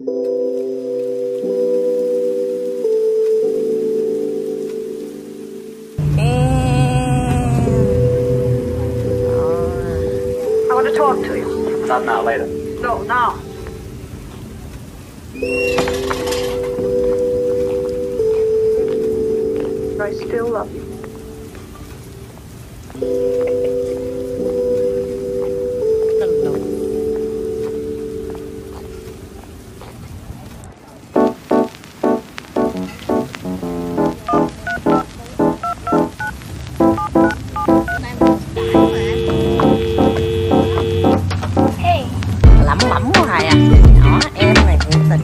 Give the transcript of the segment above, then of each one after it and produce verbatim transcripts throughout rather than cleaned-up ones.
I want to talk to you. Not now, later. No, now. I still love you. Lẩm bẩm hoài à. Nhỏ em này thiệt tình.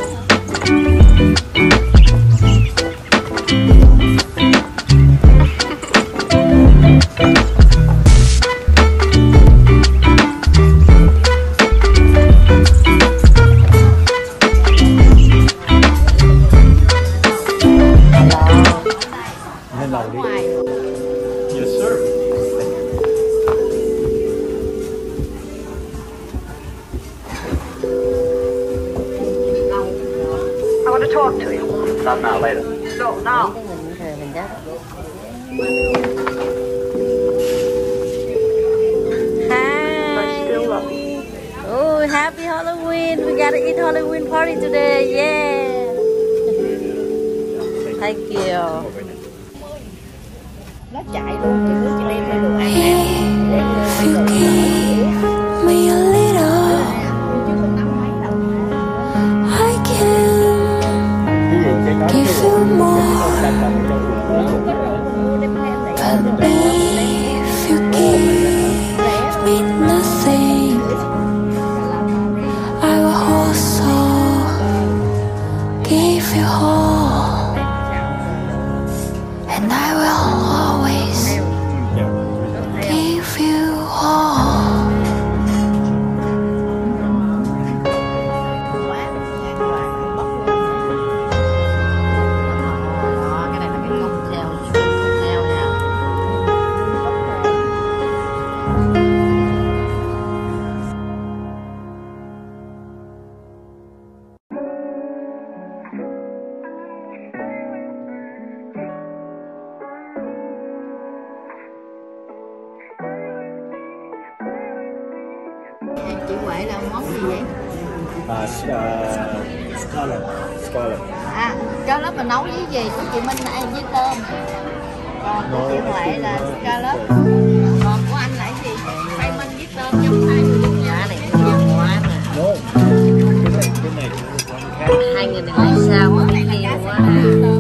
Lên lầu đi. Yes, sir. I want to talk to you. Not now, later. No, now. Mình thời mình chết. I still love you. Oh, happy Halloween! We gotta eat Halloween party today. Yeah. Thank you. Nó chạy luôn, chị muốn chị đem ra đồ ăn nè. If you give me a little, I can give you more. But if you give me nothing, I will also give you all, and I will always give you all. Đó, cái này là cái công theo, công theo nha. Chị Huệ là món gì vậy? Uh, Scarlet. Scarlet. À, cho lớp mình nấu với gì? Của chị Minh là ăn với tôm. Còn của chị Huệ là scallop. Còn của anh là cái gì? Khoai minh với tôm giống hai người luôn nha. Này ngon quá nè. No. Cái này, cái này con khác. Hai người này lại sao á, cái kia quá à.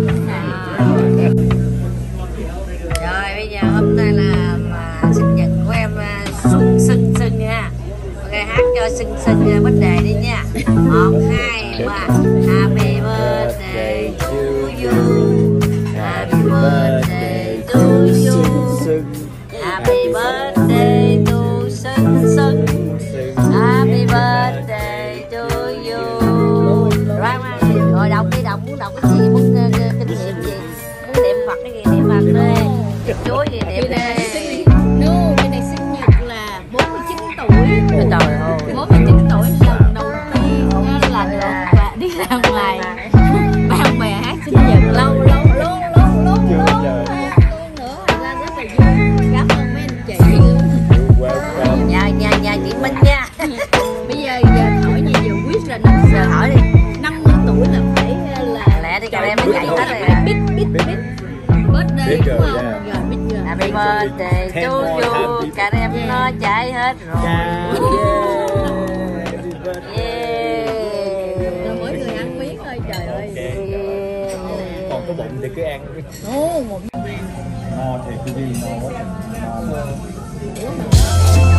Rồi bây giờ hôm nay là mà sinh nhật của em Xuân Xuân Xuân nha. Ok, hát cho Xuân Xuân bánh đề đi nha. Một, hai, ba. Happy birthday to you. Happy birthday to you. Happy birthday to Xuân Xuân. Happy birthday to you. Rồi, rồi đọc đi, đọc muốn đọc cái gì, muốn uh, kinh nghiệm gì, muốn niệm Phật cái gì niệm Phật đi, niệm Chúa gì niệm đi. No, cái này sinh nhật là bốn mươi chín tuổi. Trời ơi. bốn mươi chín tuổi lần đầu tiên là được và đi ra ngoài bạn bè hát sinh nhật lâu lâu lâu lâu lâu lâu nữa là rất là vui. Cảm ơn mấy anh chị luôn. Nhà nhà nhà chị Minh nha. Bây giờ giờ hỏi gì giờ quyết là năm Giờ hỏi đi. năm mươi tuổi là phải là Lẹ đi, em mới dạy hết rồi. biết biết biết birthday đúng không? Rồi biết rồi. Happy birthday to you. Cả em nó chạy hết rồi. Yeah. Rồi mỗi người ăn miếng thôi trời ơi. Còn có bụng thì cứ ăn. Ồ, một No thiệt, cái gì no quá. No.